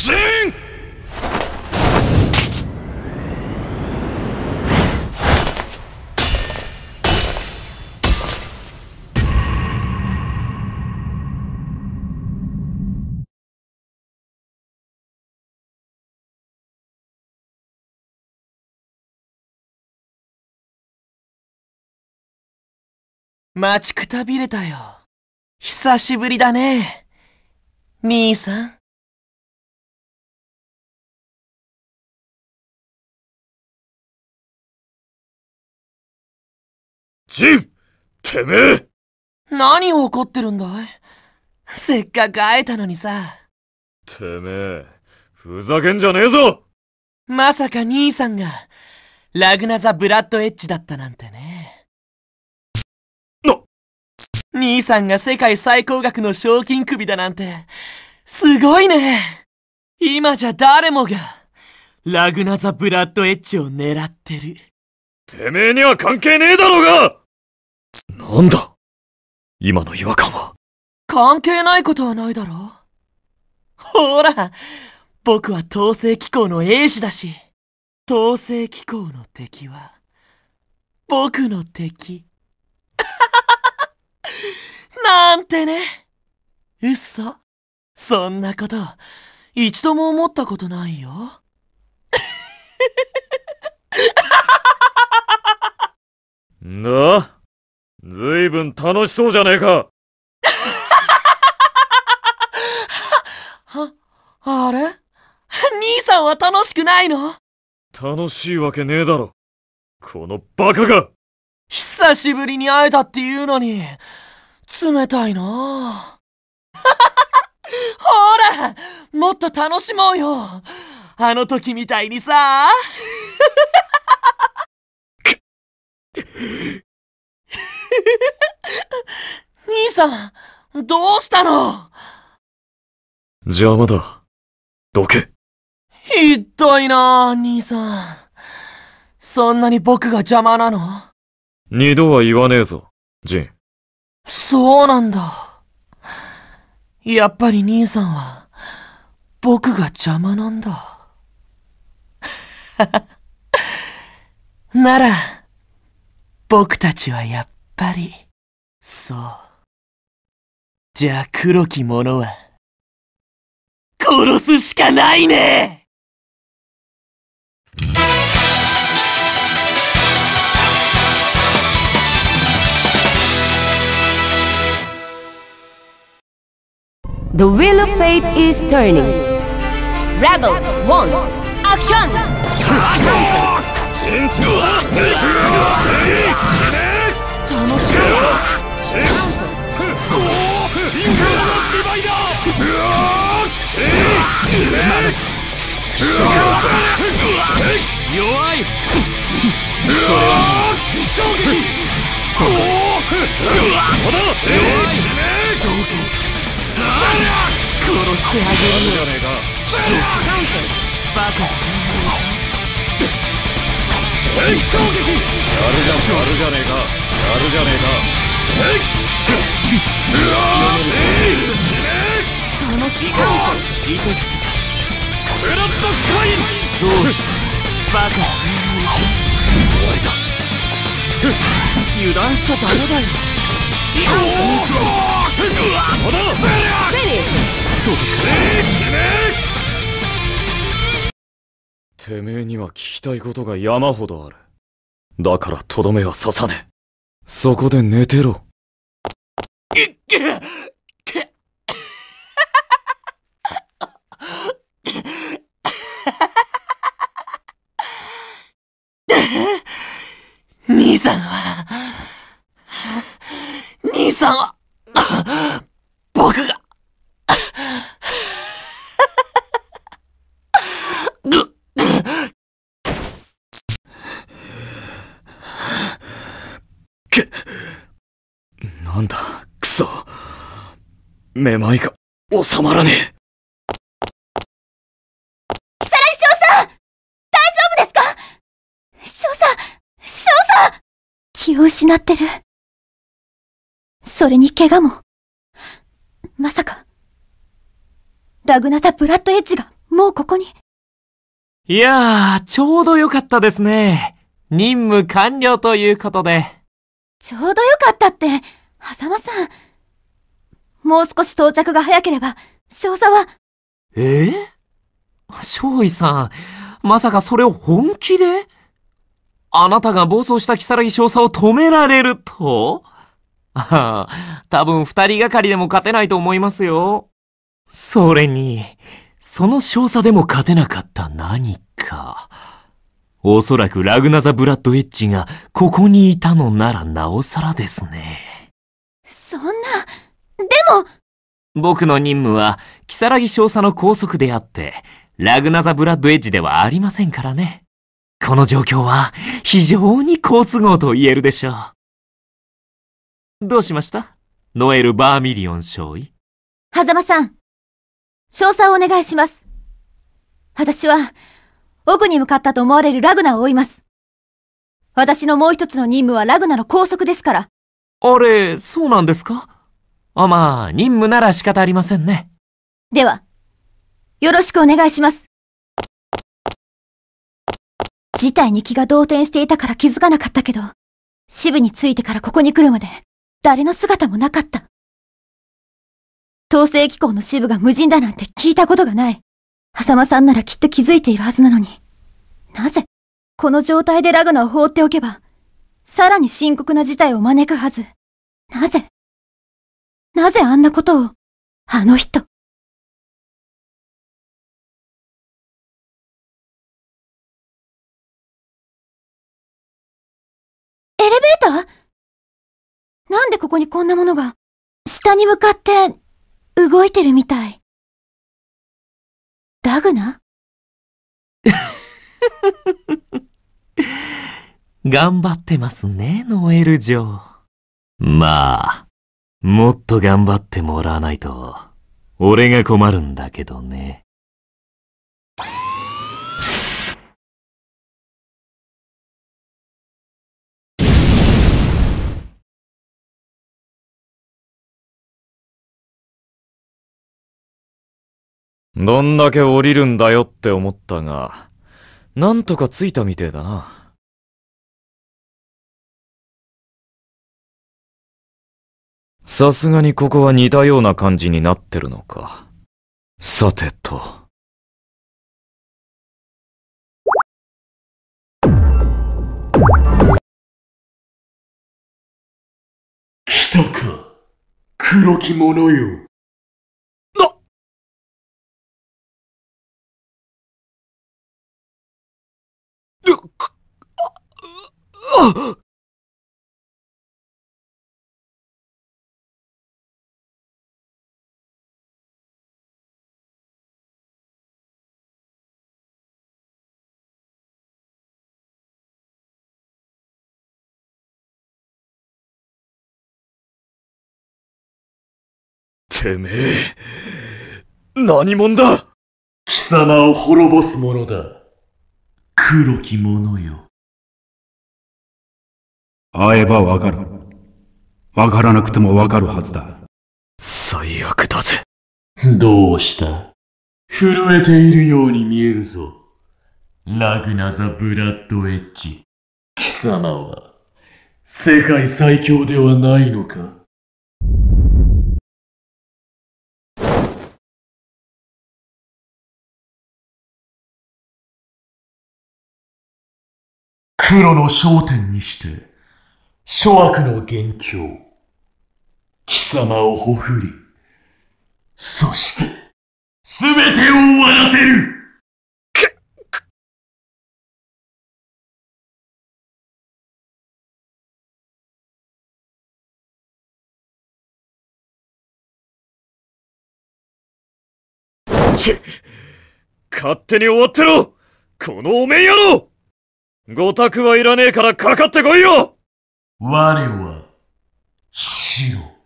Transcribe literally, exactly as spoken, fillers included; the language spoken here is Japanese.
進。 待ちくたびれたよ。久しぶりだね、兄さん。 ジン、てめえ。 何を怒ってるんだい？せっかく会えたのにさ。 てめえ、ふざけんじゃねえぞ。 まさか兄さんがラグナザ・ブラッドエッジだったなんてね。 な、 兄さんが世界最高額の賞金首だなんて、すごいね。今じゃ誰もがラグナザ・ブラッドエッジを狙ってる。 てめえには関係ねえだろうが。なんだ今の違和感は。 関係ないことはないだろ。ほら、僕は統制機構の英士だし、統制機構の敵は僕の敵。なんてね。嘘。そんなこと一度も思ったことないよ。 んだ、ずいぶん楽しそうじゃねえか。 は、あれ？兄さんは楽しくないの？ 楽しいわけねえだろ、このバカが。 久しぶりに会えたっていうのに、冷たいな。ほら、もっと楽しもうよ。あの時みたいにさ。兄さん、どうしたの？ 邪魔だ。どけ。 ひどいな、兄さん。そんなに僕が邪魔なの？ 二度は言わねえぞ、ジン。 そうなんだ。やっぱり兄さんは僕が邪魔なんだ。なら、僕たちはやっぱり、そう。じゃあ黒き者は、殺すしかないね。 The wheel of fate is turning. Rebel one, action! 楽し弱い。 それはそうか。将軍殺してあげるよ。バカ。 やるじゃやるじゃねえか。やるじゃねえか。 楽しいか。いてつブラッドカイン。 どうしたバカ。 終わりだ。 油断しちゃダメだよ。 てめえには聞きたいことが山ほどある。だからとどめは刺さねえ。そこで寝てろ。 兄さんは兄さんは僕がけ、なんだクソ、めまいが収まらねえ。 如月少佐、大丈夫ですか？少佐、少佐、気を失ってる。それに怪我も。まさかラグナザ・ブラッドエッジがもうここに。 いやー、ちょうどよかったですね。任務完了ということで。 ちょうどよかったって、狭間さん。もう少し到着が早ければ、少佐は。 えー、少尉さん、まさかそれを本気で？あなたが暴走した如月少佐を止められると？ああ、多分二人がかりでも勝てないと思いますよ。それに、その少佐でも勝てなかった何か。おそらくラグナザ・ブラッドエッジがここにいたのならなおさらですね。 そんな、でも。 僕の任務は、如月少佐の拘束であって、ラグナザ・ブラッドエッジではありませんからね。この状況は、非常に好都合と言えるでしょう。どうしました？ノエル・バーミリオン少尉。 狭間さん、少佐をお願いします。私は、奥に向かったと思われるラグナを追います。私のもう一つの任務はラグナの拘束ですから。 あれ、そうなんですか？あ、まあ、任務なら仕方ありませんね。 では、よろしくお願いします。事態に気が動転していたから気づかなかったけど、支部に着いてからここに来るまで、誰の姿もなかった。統制機構の支部が無人だなんて聞いたことがない。狭間さんならきっと気づいているはずなのに。なぜ、この状態でラグナを放っておけば、さらに深刻な事態を招くはず。なぜ、なぜあんなことを、あの人。エレベーター？なんでここにこんなものが、下に向かって、動いてるみたい。ラグナ？ 頑張ってますね、ノエル嬢。まあ、もっと頑張ってもらわないと、俺が困るんだけどね。 どんだけ降りるんだよって思ったが、なんとか着いたみてえだな。さすがにここは似たような感じになってるのか。さてと。 来たか、黒き者よ。 てめえ、何者だ？ 貴様を滅ぼす者だ。黒き者よ。 会えばわかる。わからなくてもわかるはずだ。 最悪だぜ。 どうした？震えているように見えるぞ。ラグナザ・ブラッドエッジ。貴様は、世界最強ではないのか？黒の焦点にして、諸悪の元凶。貴様をほふり、そして、すべてを終わらせる。 チッ、勝手に終わってろ、このお面野郎。ご託はいらねえからかかってこいよ。 我は、白。